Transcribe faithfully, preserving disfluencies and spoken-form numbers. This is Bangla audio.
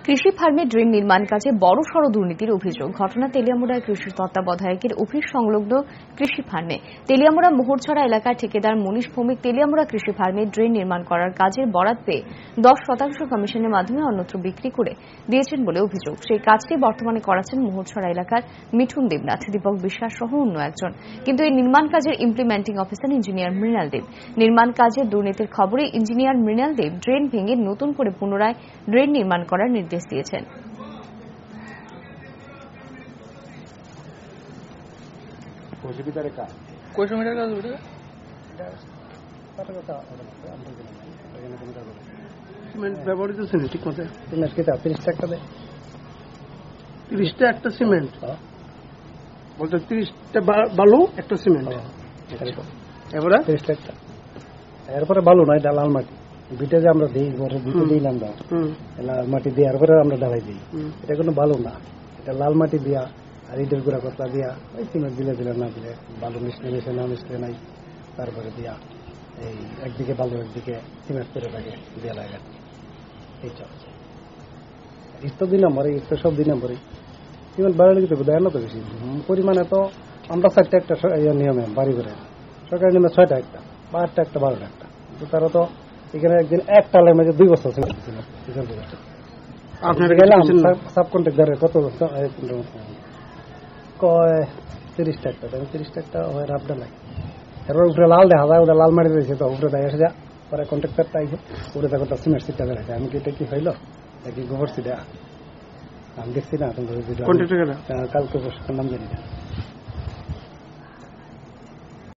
কৃষি ফার্মে ড্রেন নির্মাণ কাজে বড়সড় দুর্নীতির অভিযোগ। ঘটনা তেলিয়ামুড়ায় কৃষি তত্ত্বাবধায়কের অফিস সংলগ্ন কৃষি ফার্মে। তেলিয়ামুড়া মোহরছড়া এলাকার ঠিকাদার মনীষ ভৌমিক তেলিয়ামুড়া কৃষি ফার্মে ড্রেন নির্মাণ করার কাজের বরাত পেয়ে দশ শতাংশ কমিশনের মাধ্যমে অন্যত্র বিক্রি করে দিয়েছেন বলে অভিযোগ। সেই কাজটি বর্তমানে করাচ্ছেন মোহরছড়া এলাকার মিঠুন দেবনাথ, দীপক বিশ্বাস সহ অন্য একজন। কিন্তু এই নির্মাণ কাজের implementing officer engineer Mrinal Deb. নির্মাণ কাজের দুর্নীতির খবরে ইঞ্জিনিয়ার মৃণাল দেব ড্রেন ভেঙে নতুন করে পুনরায় ড্রেন নির্মাণ করার নির্দেশ দিয়েছেন। ব্যবহৃত সিমেন্ট ঠিক মতো তিরিশটা একটা দেয়, তিরিশটা একটা সিমেন্ট বলতে তিরিশটা বালু একটা সিমেন্ট, এবারে তিরিশটা একটা। এরপরে বালু নয়, এটা লাল মাটি ভিটে যে আমরা দিই, ভিটে দিই না আমরা, লাল মাটি দিয়ে এরপরে আমরা ঢালাই দিই। এটা কোনো বালু না, এটা লাল মাটি দিয়া আর ইটের গুঁড়া কতলা দিয়া ওই সিমেন্ট দিলে দিলে না দিলে বালু মিশলে মিশে না মিশলে নাই, তারপরে দিয়া এই একদিকে বালু একদিকে সিমেন্ট করে থাকে দিয়া লাগে। এই চলছে ইট তো দুই নম্বরে, ইট তো সব দুই নম্বরে। সিমেন্ট বাড়ালে কিন্তু দেয় না তো বেশি পরিমাণে। তো আমরা চারটা একটা নিয়মে বাড়ি করে, সরকারি নিয়মে ছয়টা একটা বা আটটা একটা বারোটা একটা। তো তারা তো এখানে একদিন একটা লাইন মাঝে দুই বছর সিমেন্ট দিচ্ছিল। গেলাম সাব কন্ট্রাক্টরের কত কয় তিরিশটা একটা, তিরিশটা একটা হয় রাবডা লাগে। এরপর উপরে লাল দেখা যায়, ওটা লাল মারি দিয়েছে, তো উপরে দেখা এসে যা পরে কন্ট্রাক্টরটা আইছে, উপরে দেখো সিমেন্ট সিটটা বেড়েছে। আমি কি এটা কি হইলো নাকি গোবর সিটা আমি দেখছি না, কালকে নাম জানি না।